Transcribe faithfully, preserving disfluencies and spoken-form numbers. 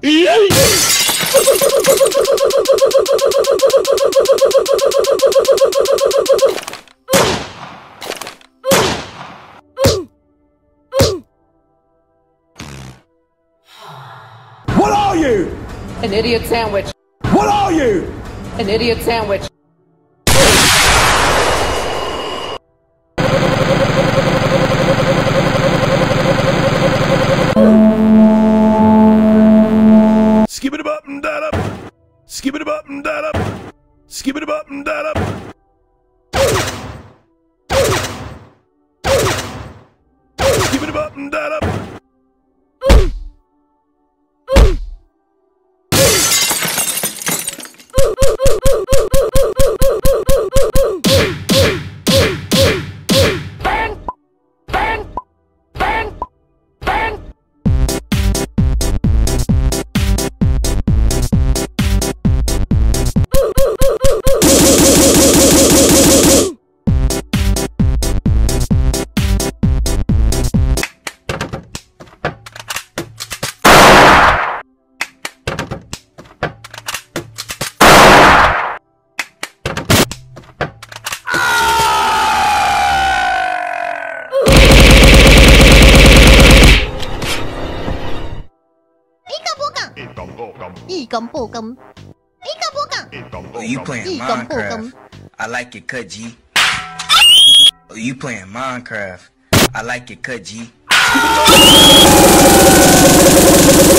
What are you? An idiot sandwich. What are you? An idiot sandwich. Skip it up and that up. Skip it up and that up. Skip it up and that up. Skip it up and that up. Oh, you playing Minecraft? I like it, cut G. Oh, you playing Minecraft? I like it, cut G.